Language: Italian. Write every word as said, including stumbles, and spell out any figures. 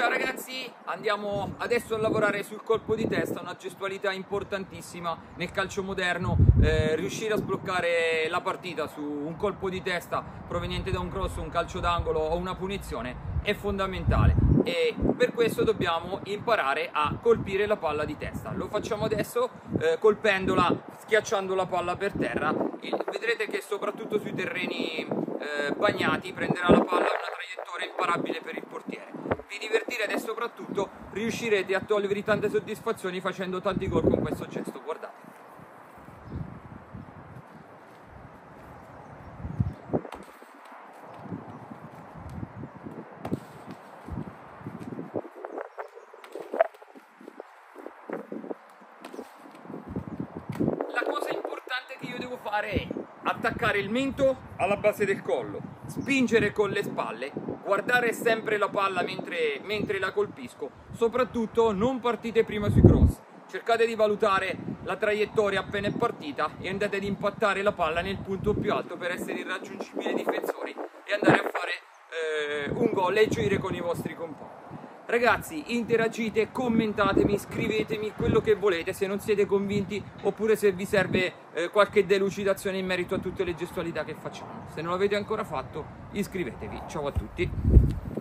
Ciao ragazzi, andiamo adesso a lavorare sul colpo di testa, una gestualità importantissima nel calcio moderno. Eh, riuscire a sbloccare la partita su un colpo di testa proveniente da un cross, un calcio d'angolo o una punizione è fondamentale, e per questo dobbiamo imparare a colpire la palla di testa. Lo facciamo adesso eh, colpendola, schiacciando la palla per terra. Il, vedrete che soprattutto sui terreni eh, bagnati prenderà la palla a una traiettoria imparabile per il portiere. Vi divertirete e soprattutto riuscirete a togliervi tante soddisfazioni facendo tanti gol con questo gesto. Guardate. La cosa importante che io devo fare è attaccare il mento alla base del collo, spingere con le spalle, guardare sempre la palla mentre, mentre la colpisco. Soprattutto non partite prima sui cross, cercate di valutare la traiettoria appena è partita e andate ad impattare la palla nel punto più alto per essere irraggiungibili ai difensori e andare a fare eh, un gol e gioire con i vostri compagni. Ragazzi, interagite, commentatemi, scrivetemi quello che volete se non siete convinti, oppure se vi serve eh, qualche delucidazione in merito a tutte le gestualità che facciamo. Se non l'avete ancora fatto, iscrivetevi. Ciao a tutti.